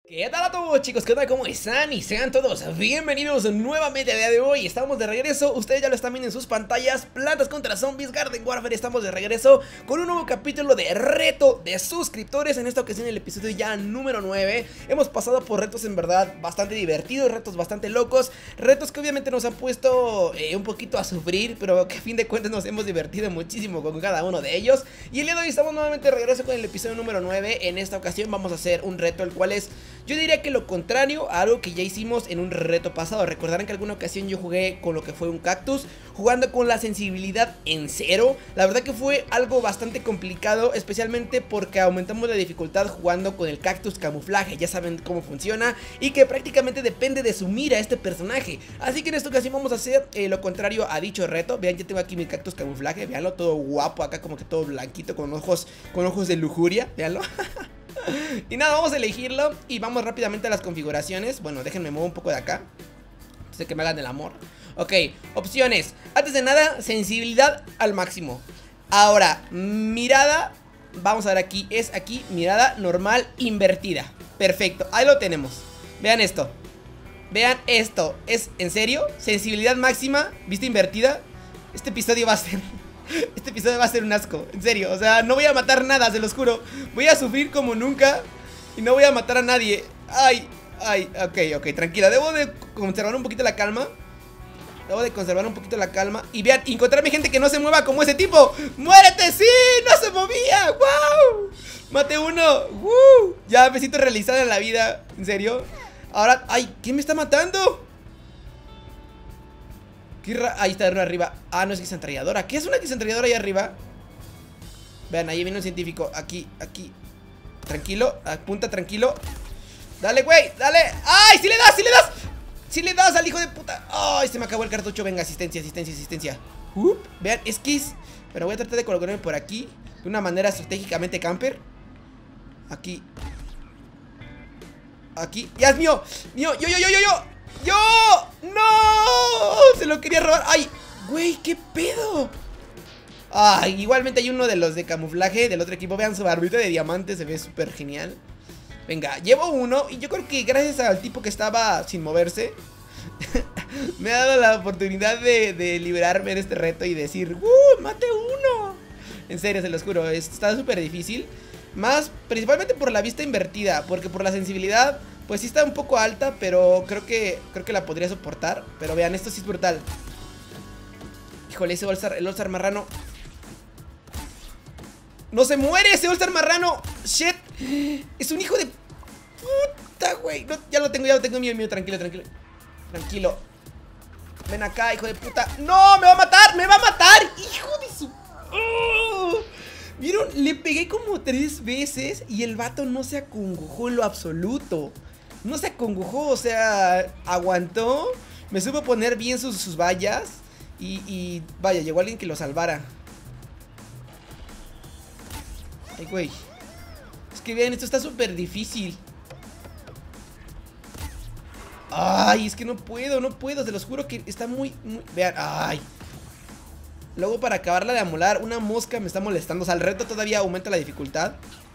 ¿Qué tal a todos, chicos? ¿Qué tal? ¿Cómo están? Y sean todos bienvenidos nuevamente al día de hoy. Estamos de regreso, ustedes ya lo están viendo en sus pantallas. Plantas contra Zombies, Garden Warfare. Estamos de regreso con un nuevo capítulo de reto de suscriptores. En esta ocasión el episodio ya número 9. Hemos pasado por retos en verdad bastante divertidos, retos bastante locos, retos que obviamente nos han puesto un poquito a sufrir, pero que a fin de cuentas nos hemos divertido muchísimo con cada uno de ellos. Y el día de hoy estamos nuevamente de regreso con el episodio número 9. En esta ocasión vamos a hacer un reto el cual es, yo diría que lo contrario a algo que ya hicimos en un reto pasado. Recordarán que alguna ocasión yo jugué con lo que fue un cactus, jugando con la sensibilidad en 0. La verdad que fue algo bastante complicado, especialmente porque aumentamos la dificultad jugando con el cactus camuflaje. Ya saben cómo funciona y que prácticamente depende de su mira este personaje. Así que en esta ocasión vamos a hacer lo contrario a dicho reto. Vean, ya tengo aquí mi cactus camuflaje, veanlo, todo guapo acá, como que todo blanquito, con ojos de lujuria, veanlo. Y nada, vamos a elegirlo y vamos rápidamente a las configuraciones. Bueno, déjenme mover un poco de acá, antes de que me hagan el amor. Ok, opciones. Antes de nada, sensibilidad al máximo. Ahora, mirada, vamos a ver aquí, es aquí, mirada normal invertida. Perfecto, ahí lo tenemos. Vean esto. Vean esto, ¿es en serio? Sensibilidad máxima, vista invertida. Este episodio va a ser un asco, en serio. O sea, no voy a matar nada, se los juro. Voy a sufrir como nunca y no voy a matar a nadie. Ay, ok, tranquila. Debo de conservar un poquito la calma. Y vean, encontrarme gente que no se mueva como ese tipo. ¡Muérete! ¡Sí! ¡No se movía! ¡Wow! Maté uno. ¡Woo! Ya me siento realizada en la vida, en serio. Ahora, ay, ¿quién me está matando? Ahí está uno arriba. Ah, no es guisantralladora. ¿Qué es una guisantralladora ahí arriba? Vean, ahí viene un científico. Aquí. Tranquilo, apunta tranquilo. Dale, güey, dale. ¡Ay, sí le das! ¡Sí le das al hijo de puta! ¡Ay, se me acabó el cartucho! Venga, asistencia. Vean, es que es... Pero voy a tratar de colocarme por aquí de una manera estratégicamente camper. Aquí. ¡Ya es mío! ¡Yo! ¡No! Se lo quería robar. ¡Ay! Güey, ¿qué pedo? Ay, igualmente hay uno de los de camuflaje del otro equipo. Vean su barbita de diamante, se ve súper genial. Venga, llevo uno y yo creo que gracias al tipo que estaba sin moverse me ha dado la oportunidad de liberarme de este reto y decir ¡mate uno! En serio, se los juro, está súper difícil. Más principalmente por la vista invertida, porque por la sensibilidad pues sí está un poco alta, pero creo que la podría soportar. Pero vean, esto sí es brutal. Híjole, ese el All-Star marrano no se muere, ese All-Star marrano. Shit, es un hijo de puta, güey. No, ya lo tengo, mío, tranquilo. Ven acá, hijo de puta. No, me va a matar, hijo de su... ¿Vieron? Le pegué como 3 veces y el vato no se acongojó en lo absoluto. No se acongojó, o sea, aguantó. Me supo poner bien sus vallas. Y vaya, llegó alguien que lo salvara. Ay, güey. Es que vean, esto está súper difícil. Ay, es que no puedo, se los juro que está muy... Vean, ay. Luego para acabarla de amolar, una mosca me está molestando. O sea, el reto todavía aumenta la dificultad.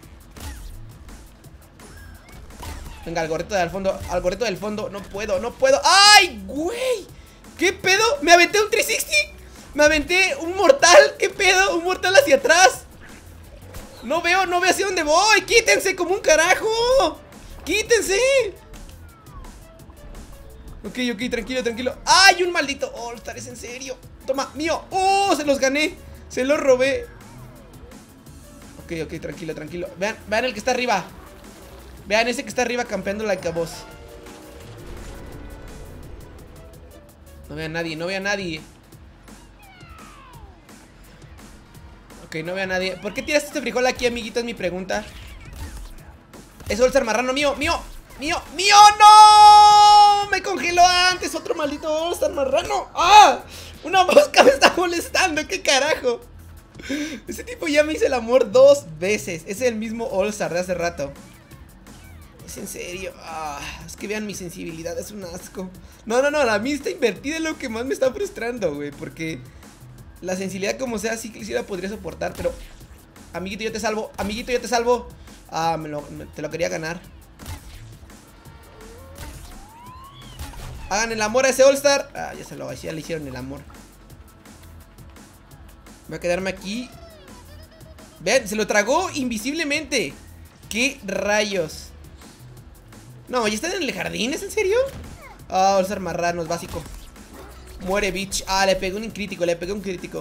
Venga, al gorrito del fondo. No puedo. ¡Ay, güey! ¿Qué pedo? Me aventé un 360. Me aventé un mortal. ¿Qué pedo? Un mortal hacia atrás. No veo hacia dónde voy. Quítense como un carajo. Quítense. Ok, tranquilo. ¡Ay, un maldito All-Star! ¿Es en serio? Toma, mío. ¡Oh! Se los gané. Se los robé. Ok, tranquilo. Vean el que está arriba. Vean ese que está arriba campeando like a boss. No veo a nadie. Ok, no veo a nadie. ¿Por qué tiraste este frijol aquí, amiguito? Es mi pregunta. Es All-Star marrano mío. ¡No! Me congeló antes. Otro maldito All-Star marrano. ¡Ah! Una mosca me está molestando. ¿Qué carajo? Ese tipo ya me hizo el amor 2 veces. Es el mismo All-Star de hace rato. Es en serio. Es que vean, mi sensibilidad es un asco. No, la vista invertida es lo que más me está frustrando, güey. Porque la sensibilidad como sea sí la podría soportar. Pero, amiguito, yo te salvo. Ah, te lo quería ganar. Hagan el amor a ese All-Star. Ah, ya le hicieron el amor. Voy a quedarme aquí. Vean, se lo tragó invisiblemente. ¿Qué rayos? No, ¿ya están en el jardín? ¿Es en serio? Ah, All-Star marrano, es básico. Muere, bitch. Ah, le pegué un crítico, le pegué un crítico.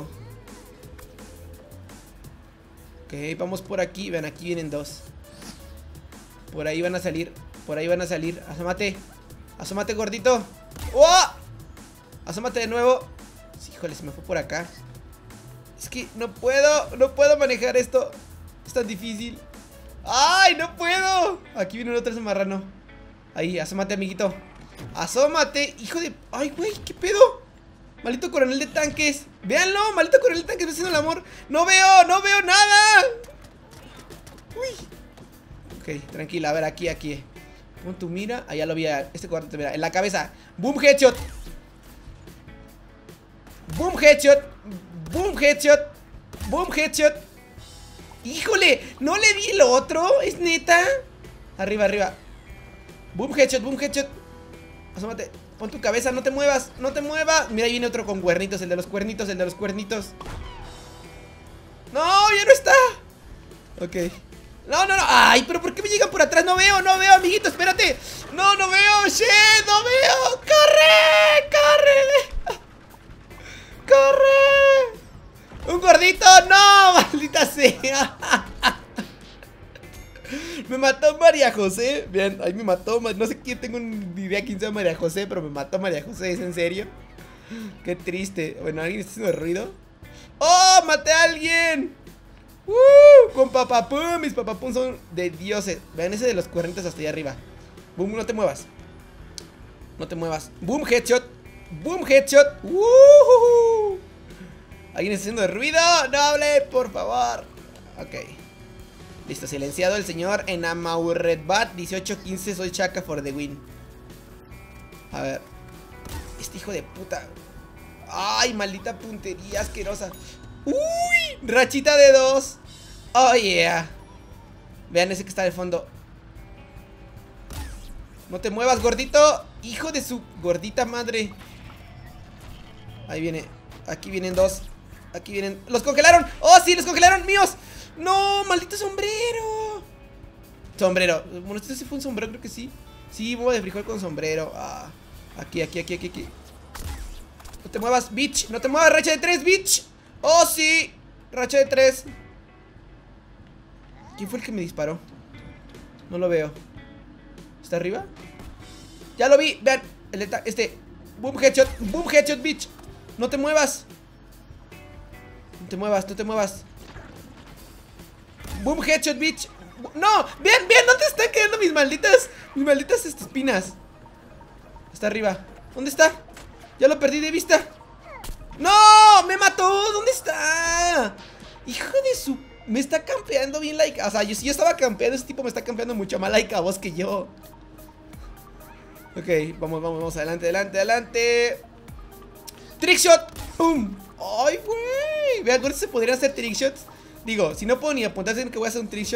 Ok, vamos por aquí. Vean, aquí vienen dos. Por ahí van a salir. Por ahí van a salir. Asómate. Asómate, gordito. ¡Oh! Asómate de nuevo. Híjole, se me fue por acá. Es que no puedo manejar esto. Es tan difícil. ¡Ay, no puedo! Aquí viene otro marrano. Ahí, asómate, amiguito. Asómate, hijo de... ¡Ay, güey! ¿Qué pedo? Maldito coronel de tanques. Véanlo, maldito coronel de tanques, me está haciendo el amor. No veo nada. Uy. Ok, tranquila, a ver, aquí. Pon tu mira, allá lo vi, este cuarto, mira, en la cabeza. Boom, headshot. Boom, headshot. Boom, headshot. Boom, headshot. Híjole, no le di el otro, ¿es neta? Arriba. Boom, headshot. Asómate, pon tu cabeza, no te muevas. Mira, ahí viene otro con cuernitos, el de los cuernitos. No, ya no está. Ok. No. Ay, pero ¿por qué me llegan por atrás? No veo, amiguito, espérate. No veo, shit, no veo. ¡Corre! ¡Un gordito! ¡No! ¡Maldita sea! Me mató María José. Vean, ahí me mató. No sé quién, tengo ni idea quién sea María José, pero me mató María José, ¿es en serio? Qué triste. Bueno, ¿alguien está haciendo ruido? ¡Oh! ¡Maté a alguien! Con papapum. Mis papapum son de dioses. Vean ese de los cuernitos hasta allá arriba. Boom, no te muevas. Boom, headshot. ¿Alguien está haciendo ruido? No hable, por favor. Ok. Listo, silenciado el señor en Amaurredbat 1815. Soy Chaka for the win. A ver. Este hijo de puta. Ay, maldita puntería asquerosa. Uy, rachita de 2. Oh yeah. Vean ese que está de fondo. No te muevas, gordito. Hijo de su gordita madre. Ahí viene. Aquí vienen dos. ¡Los congelaron! ¡Oh, sí! ¡Los congelaron! ¡Míos! ¡No! ¡Maldito sombrero! Bueno, este sí fue un sombrero, creo que sí. Sí, huevo de frijol con sombrero. Ah, aquí. No te muevas, bitch. No te muevas, racha de 3, bitch. ¡Oh, sí! Racha de 3. ¿Quién fue el que me disparó? No lo veo. ¿Está arriba? ¡Ya lo vi! Vean, Boom headshot, bitch. No te muevas. No te muevas. Boom headshot, bitch. No, vean, ¿dónde están quedando mis malditas espinas? Está arriba. ¿Dónde está? Ya lo perdí de vista. ¡No! ¡Me mató! ¿Dónde está? Hijo de su... Me está campeando bien Laika. O sea, si yo estaba campeando, ese tipo me está campeando mucho más Laika vos que yo. Ok, vamos, adelante. Trickshot. ¡Pum! ¡Ay, güey! Vean, ¿cuántos se podrían hacer trickshots? Digo, si no puedo ni apuntar, ¿saben que voy a hacer un trickshot?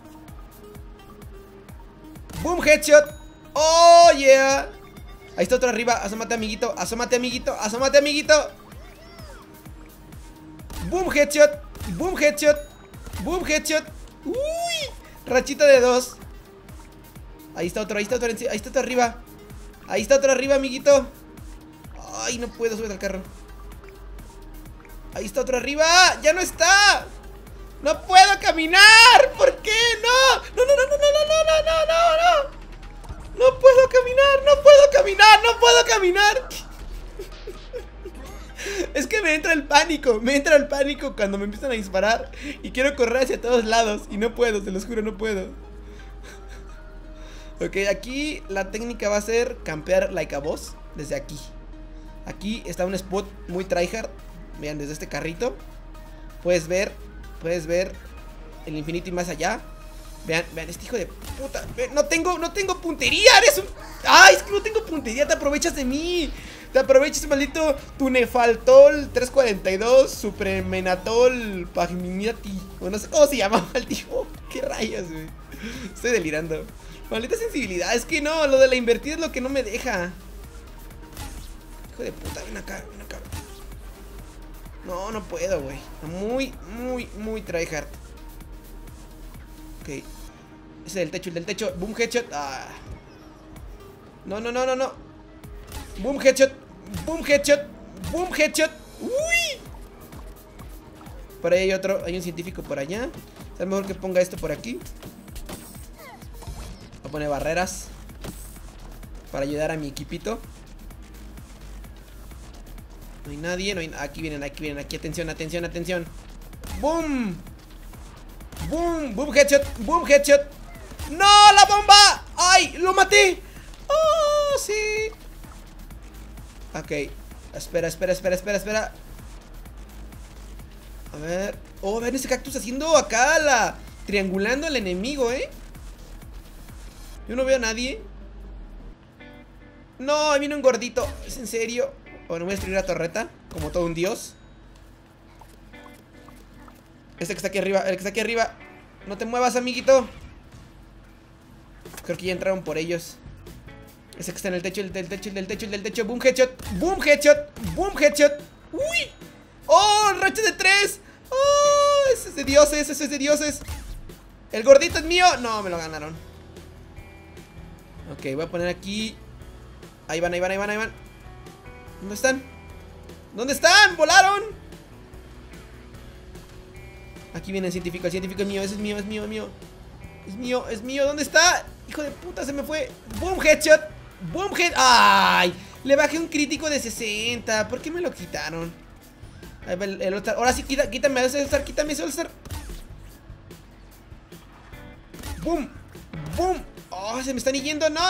¡Boom, headshot! ¡Oh, yeah! Ahí está otro arriba, asómate, amiguito. ¡Boom, headshot! ¡Uy! Rachita de 2. Ahí está otro arriba. Ahí está otro arriba, amiguito. Ay, no puedo subir al carro. Ahí está otro arriba. ¡Ya no está! ¡No puedo caminar! ¿Por qué? ¡No! ¡No! ¡No puedo caminar! Es que me entra el pánico cuando me empiezan a disparar y quiero correr hacia todos lados y no puedo, se los juro, no puedo. Ok, aquí la técnica va a ser campear like a boss desde aquí. Aquí está un spot muy tryhard. Vean, desde este carrito puedes ver el infinito y más allá. Vean, este hijo de puta. No tengo puntería, eres un... ¡Ay, es que no tengo puntería! Te aprovechas de mí. Te aprovechas, maldito Tunefaltol 342 Supremenatol Pagminiati. O no sé cómo se llama el tipo. ¿Qué rayos, güey? Estoy delirando. Maldita sensibilidad, es que no, lo de la invertida es lo que no me deja. Hijo de puta, ven acá, ven acá. No, no puedo, güey. Muy tryhard. Ok. Ese del techo, el del techo. Boom headshot. Ah. No. Boom headshot. Boom headshot. Boom headshot. Uy. Por ahí hay otro. Hay un científico por allá. Es mejor que ponga esto por aquí. Voy a poner barreras para ayudar a mi equipito. No hay nadie, no hay... Aquí vienen, aquí, atención. ¡Boom! ¡Boom headshot! ¡Boom headshot! ¡No, la bomba! ¡Ay, lo maté! ¡Oh, sí! Ok, espera. A ver... Oh, ven ese cactus haciendo acá triangulando al enemigo, ¿eh? Yo no veo a nadie. No, ahí vino un gordito. ¿Es en serio? Bueno, voy a destruir la torreta como todo un dios. Este que está aquí arriba, el que está aquí arriba. No te muevas, amiguito. Creo que ya entraron por ellos. Ese que está en el techo, el del techo. Boom headshot, boom headshot, boom headshot. Uy. Oh, el racha de 3. Oh, ese es de dioses, El gordito es mío. No, me lo ganaron. Ok, voy a poner aquí. Ahí van. ¿Dónde están? ¡Volaron! Aquí viene el científico es mío, ese es mío. Es mío, ¿dónde está? Hijo de puta, se me fue. Boom headshot. ¡Ay! Le bajé un crítico de 60. ¿Por qué me lo quitaron? Ahí va el All-Star. Ahora sí, quítame ese All-Star. Boom. Oh, se me están yendo. No.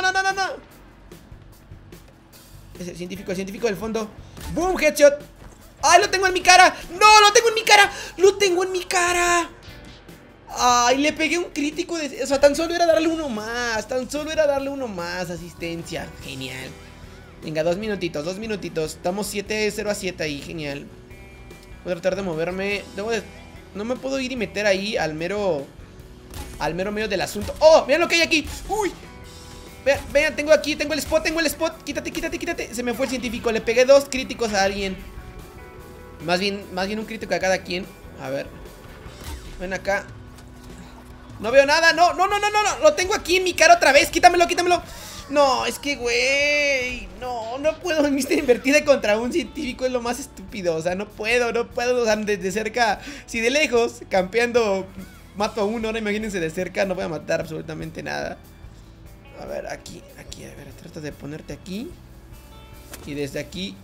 Es el científico del fondo. Boom, headshot. ¡Ay, lo tengo en mi cara! ¡No, lo tengo en mi cara! ¡Ay, le pegué un crítico de... O sea, tan solo era darle uno más. Asistencia. Genial. Venga, 2 minutitos. Estamos 7-0-7 ahí, genial. Voy a tratar de moverme. No me puedo ir y meter ahí al mero medio del asunto. ¡Oh! Vean lo que hay aquí. ¡Uy! Vean, tengo el spot. Quítate. Se me fue el científico. Le pegué 2 críticos a alguien. Más bien un crítico a cada quien. A ver. Ven acá. No veo nada. No. Lo tengo aquí en mi cara otra vez. Quítamelo. No, es que, güey. No puedo. Vista invertida contra un científico es lo más estúpido. O sea, no puedo. O sea, desde cerca. Si de lejos, campeando, mato a uno. Ahora imagínense de cerca. No voy a matar absolutamente nada. A ver, aquí, a ver, trata de ponerte aquí. Y desde aquí.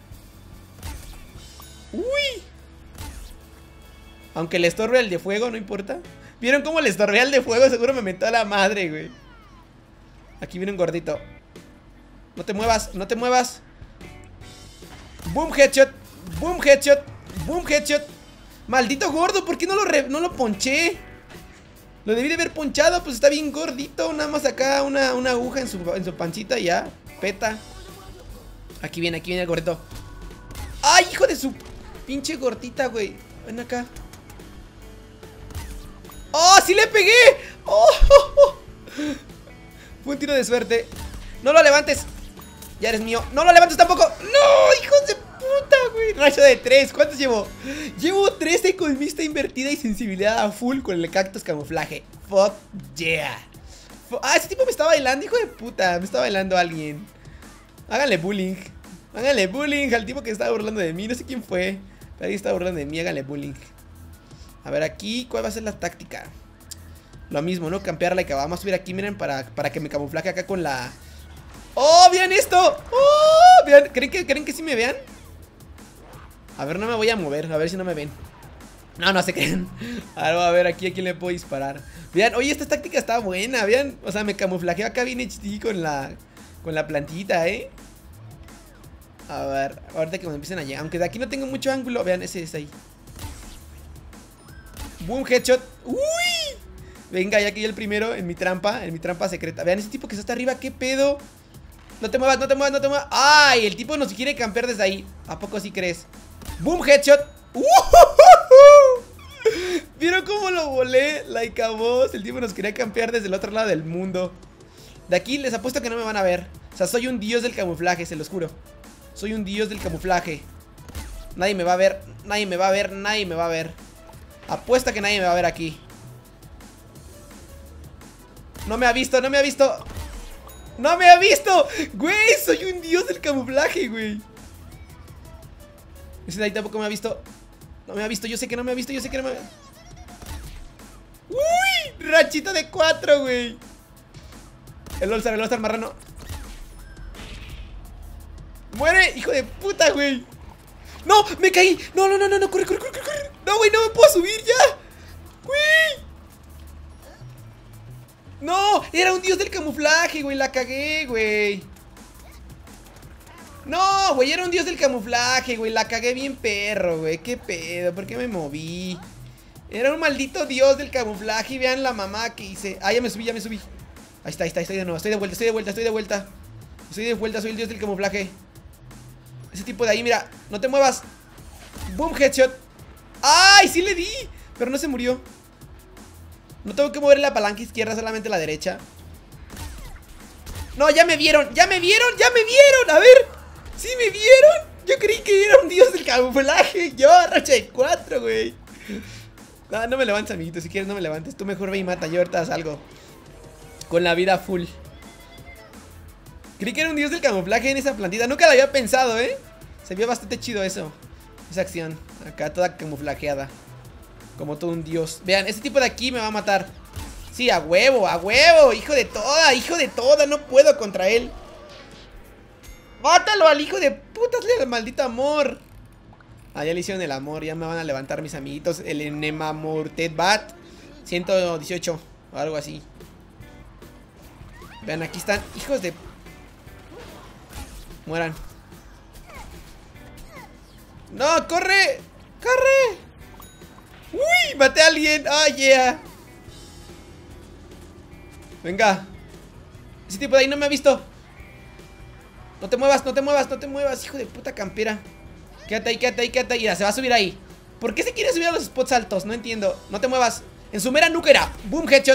¡Uy! Aunque le estorbe el de fuego, no importa. ¿Vieron cómo le estorbé al de fuego? Seguro me mentó a la madre, güey. Aquí viene un gordito. No te muevas. Boom headshot. Maldito gordo, ¿por qué no lo ponché? Lo debí de haber ponchado, pues está bien gordito. Nada más acá una aguja en su pancita y ya. Peta. Aquí viene el gordito. ¡Ay, hijo de su pinche gordita, güey! Ven acá. ¡Oh, sí le pegué! ¡Oh! Fue un tiro de suerte. No lo levantes. Ya eres mío. No lo levantes tampoco. ¡No, hijos de puta, güey! Rayo de 3. ¿Cuántos llevo? Llevo 13 con vista invertida y sensibilidad a full con el cactus camuflaje. Fuck yeah. Ese tipo me está bailando, hijo de puta. Me está bailando alguien. Háganle bullying al tipo que estaba burlando de mí. No sé quién fue, pero alguien estaba burlando de mí. Háganle bullying. A ver, aquí, ¿cuál va a ser la táctica? Lo mismo, ¿no? Campearla y que vamos a subir aquí, miren, para que me camuflaje acá con la... ¡Oh, vean esto! ¡Oh! Vean, ¿creen que sí me vean? A ver, no me voy a mover, a ver si no me ven. No se creen. A ver, aquí a quién le puedo disparar. Vean, oye, esta táctica está buena, vean. O sea, me camuflajeo acá bien HD con la plantita, A ver, ahorita que me empiecen a llegar. Aunque de aquí no tengo mucho ángulo. Vean, ese es ahí. Boom, headshot. ¡Uy! Venga, ya que yo el primero en mi trampa secreta. Vean, ese tipo que está hasta arriba, ¿qué pedo? No te muevas. ¡Ay! El tipo nos quiere campear desde ahí. ¿A poco sí crees? ¡Boom, headshot! ¿Vieron cómo lo volé? Like a boss. El tipo nos quería campear desde el otro lado del mundo. De aquí les apuesto que no me van a ver. O sea, soy un dios del camuflaje, se los juro. Soy un dios del camuflaje. Nadie me va a ver, nadie me va a ver, nadie me va a ver. Apuesta que nadie me va a ver aquí. No me ha visto, no me ha visto. ¡No me ha visto! Güey, soy un dios del camuflaje, güey. Ese de ahí tampoco me ha visto. No me ha visto, yo sé que no me ha visto, yo sé que no me ha visto. ¡Uy! Ranchita de 4, güey. El All-Star marrano. ¡Muere, hijo de puta, güey! ¡No! ¡Me caí! ¡No, no, no, no! ¡Corre, corre, corre, corre! ¡No, güey! ¡No me puedo subir ya! ¡Güey! ¡No! Era un dios del camuflaje, güey. La cagué, güey. No, güey. Era un dios del camuflaje, güey. La cagué bien perro, güey. ¿Qué pedo? ¿Por qué me moví? Era un maldito dios del camuflaje. Y vean la mamá que hice. Ah, ya me subí, ya me subí. Ahí está, estoy de nuevo. Estoy de vuelta, estoy de vuelta, estoy de vuelta. Estoy de vuelta, soy el dios del camuflaje. Ese tipo de ahí, mira. No te muevas. Boom, headshot. ¡Ay! Sí le di. Pero no se murió. No tengo que mover la palanca izquierda, solamente la derecha. No, ya me vieron, ya me vieron, ya me vieron. A ver, ¿sí me vieron? Yo creí que era un dios del camuflaje. Yo, racha de 4, güey. No, no me levantes, amiguito, si quieres no me levantes. Tú mejor ve y mata, yo ahorita salgo con la vida full. Creí que era un dios del camuflaje en esa plantita. Nunca lo había pensado, Se vio bastante chido eso. Esa acción, acá toda camuflajeada. Como todo un dios. Vean, este tipo de aquí me va a matar. Sí, a huevo, hijo de toda, no puedo contra él. Mátalo al hijo de puta, hazle al maldito amor. Ah, ya le hicieron el amor, ya me van a levantar mis amiguitos. El Enemamortet Bat 118 o algo así. Vean, aquí están, hijos de... Mueran. No, corre, corre. ¡Uy! ¡Maté a alguien! ¡Oh, yeah! Venga. Ese tipo de ahí no me ha visto. No te muevas, no te muevas, no te muevas, hijo de puta campera. Quédate ahí, quédate ahí, quédate ahí. Mira, se va a subir ahí. ¿Por qué se quiere subir a los spots altos? No entiendo. No te muevas. En su mera nuca era. Boom, headshot.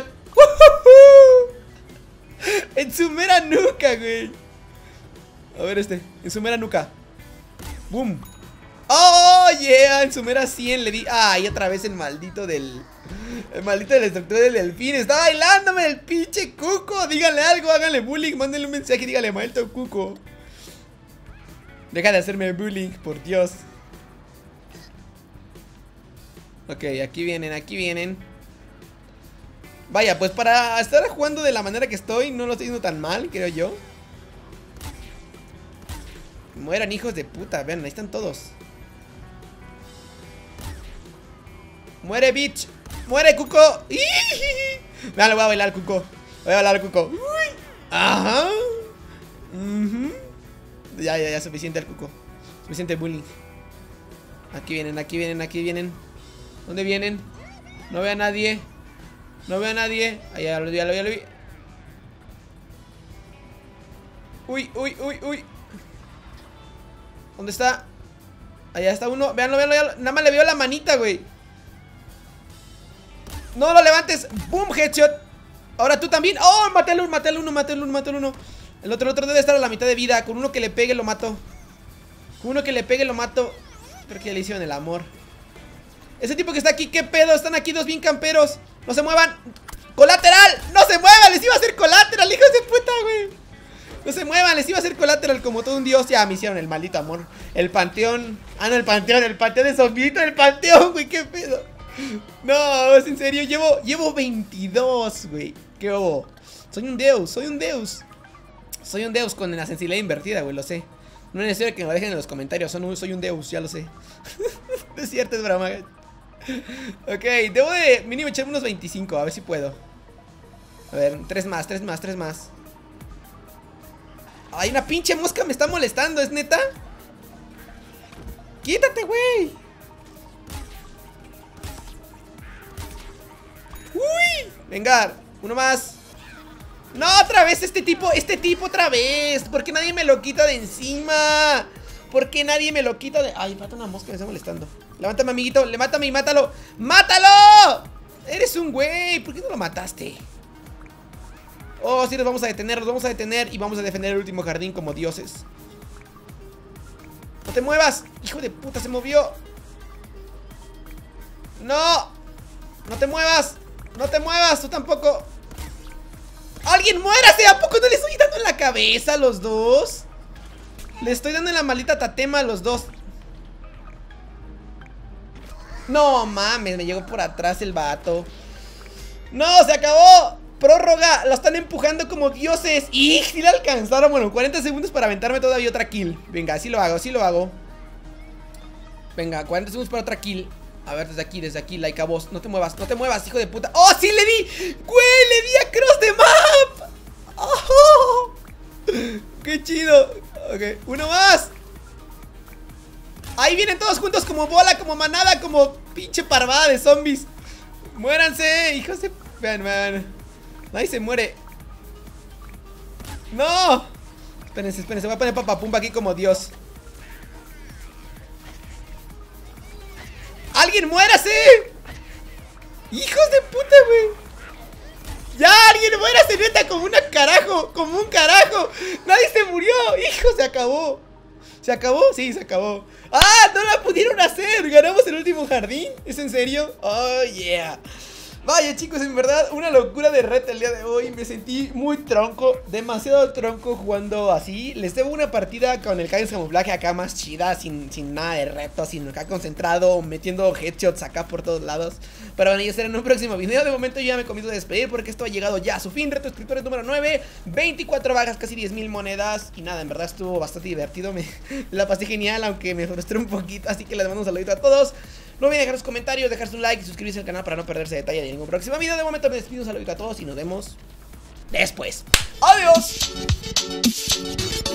En su mera nuca, güey. A ver en su mera nuca. Boom. ¡Oh, yeah! En su mera 100 le di... ¡Ay, otra vez el maldito del... El maldito del destructor del delfín! ¡Está bailándome el pinche cuco! Díganle algo, háganle bullying, mándenle un mensaje y díganle, maldito cuco. Deja de hacerme bullying, por Dios. Ok, aquí vienen, aquí vienen. Vaya, pues para estar jugando de la manera que estoy, no lo estoy haciendo tan mal, creo yo. Mueran, hijos de puta, vean, ahí están todos. ¡Muere, bitch! ¡Muere, cuco! Vean, le voy a bailar al cuco. Voy a bailar al cuco. Ajá. Ya, suficiente al cuco. Suficiente bullying. Aquí vienen, aquí vienen, aquí vienen. ¿Dónde vienen? No veo a nadie. No veo a nadie. Ahí ya lo vi, ya lo vi, ya lo vi. Uy, uy, uy, uy. ¿Dónde está? Allá está uno. Veanlo, veanlo, veanlo. Nada más le veo la manita, güey. No lo levantes. Boom, headshot. Ahora tú también. Oh, maté al uno, maté al uno, maté al uno, maté al uno. El otro debe estar a la mitad de vida. Con uno que le pegue lo mato. Con uno que le pegue lo mato. Creo que ya le hicieron el amor. Ese tipo que está aquí, ¿qué pedo? Están aquí dos bien camperos. No se muevan. ¡Colateral! ¡No se muevan! Les iba a hacer colateral, hijos de puta, güey. No se muevan, les iba a hacer colateral como todo un dios. Ya me hicieron el maldito amor. El panteón. Ah, no, el panteón de zombito, el panteón, güey, qué pedo. No, es en serio, llevo 22, güey. ¿Qué hubo? Soy un deus, soy un deus. Soy un deus con la sensibilidad invertida, güey, lo sé. No es necesario que me lo dejen en los comentarios. Soy un deus, ya lo sé. No es cierto, es broma. Ok, debo de mínimo echarme unos 25, a ver si puedo. A ver, 3 más. Ay, una pinche mosca me está molestando, ¿es neta? ¡Quítate, güey! ¡Uy! Venga, uno más. No, otra vez este tipo otra vez. ¿Por qué nadie me lo quita de encima? ¿Por qué nadie me lo quita de...? Ay, mata una mosca, me está molestando. Levántame, amiguito, levántame y mátalo. ¡Mátalo! Eres un güey, ¿por qué no lo mataste? Oh, sí, los vamos a detener y vamos a defender el último jardín como dioses. te muevas. Hijo de puta, se movió. No. No te muevas. No te muevas, tú tampoco. ¡Alguien muérase! ¿A poco no le estoy dando en la cabeza a los dos? Le estoy dando en la maldita tatema a los dos. No mames, me llegó por atrás el vato. ¡No! ¡Se acabó! ¡Prórroga! Lo están empujando como dioses. ¡Y! Sí le alcanzaron. Bueno, 40 segundos para aventarme todavía otra kill. Venga, así lo hago, así lo hago. Venga, 40 segundos para otra kill. A ver, desde aquí, like a boss. No te muevas, hijo de puta. ¡Oh, sí le di! ¡Güey! ¡Le di a cross the map! ¡Oh! ¡Qué chido! Ok, uno más. Ahí vienen todos juntos como bola, como manada, como pinche parvada de zombies. ¡Muéranse! ¡Hijos de... Man! Nadie se muere. ¡No! Espérense, voy a poner papapumba aquí como Dios. ¡Alguien muérase! ¡Hijos de puta, güey! ¡Ya! ¡Alguien muérase, neta! Como un carajo. ¡Nadie se murió! ¡Hijo! Se acabó. ¿Se acabó? Sí, se acabó. ¡Ah! ¡No la pudieron hacer! ¡Ganamos el último jardín! ¿Es en serio? ¡Oh, yeah! Vaya, chicos, en verdad, una locura de reta el día de hoy. Me sentí muy tronco, demasiado tronco jugando así. Les debo una partida con el Kai's camuflaje acá más chida, sin nada de reto, sin acá concentrado, metiendo headshots acá por todos lados. Pero bueno, ya será en un próximo video. De momento yo ya me comienzo a despedir porque esto ha llegado ya a su fin. Reto de suscriptores número 9, 24 bajas, casi 10,000 monedas. Y nada, en verdad estuvo bastante divertido. La pasé genial, aunque me frustré un poquito. Así que les mando un saludito a todos. No olviden dejar los comentarios, dejar su like y suscribirse al canal para no perderse detalle de ningún próximo video. De momento me despido, un saludo a todos y nos vemos después. ¡Adiós!